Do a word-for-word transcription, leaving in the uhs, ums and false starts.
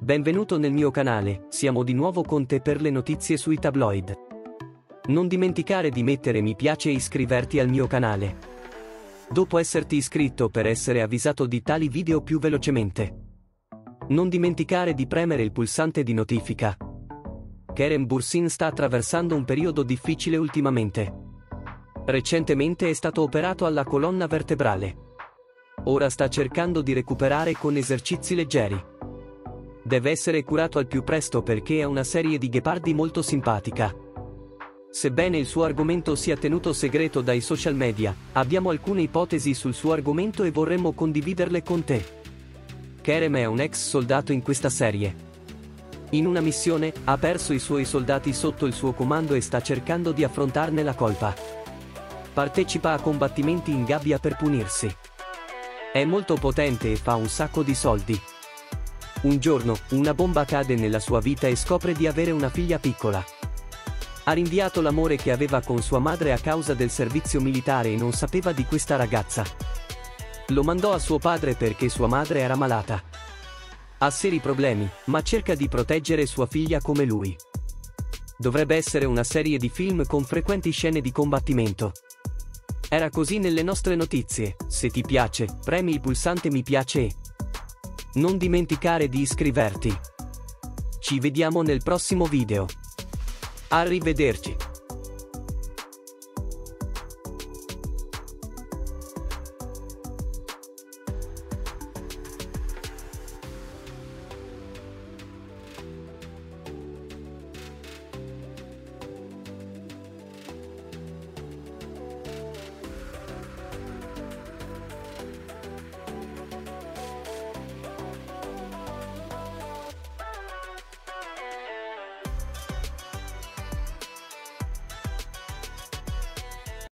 Benvenuto nel mio canale, siamo di nuovo con te per le notizie sui tabloid. Non dimenticare di mettere mi piace e iscriverti al mio canale. Dopo esserti iscritto per essere avvisato di tali video più velocemente. Non dimenticare di premere il pulsante di notifica. Kerem Bürsin sta attraversando un periodo difficile ultimamente. Recentemente è stato operato alla colonna vertebrale. Ora sta cercando di recuperare con esercizi leggeri. Deve essere curato al più presto perché ha una serie di ghepardi molto simpatica. Sebbene il suo argomento sia tenuto segreto dai social media, abbiamo alcune ipotesi sul suo argomento e vorremmo condividerle con te. Kerem è un ex soldato in questa serie. In una missione, ha perso i suoi soldati sotto il suo comando e sta cercando di affrontarne la colpa. Partecipa a combattimenti in gabbia per punirsi. È molto potente e fa un sacco di soldi. Un giorno, una bomba cade nella sua vita e scopre di avere una figlia piccola. Ha rinviato l'amore che aveva con sua madre a causa del servizio militare e non sapeva di questa ragazza. Lo mandò a suo padre perché sua madre era malata. Ha seri problemi, ma cerca di proteggere sua figlia come lui. Dovrebbe essere una serie di film con frequenti scene di combattimento. Era così nelle nostre notizie. Se ti piace, premi il pulsante mi piace e non dimenticare di iscriverti. Ci vediamo nel prossimo video. Arrivederci.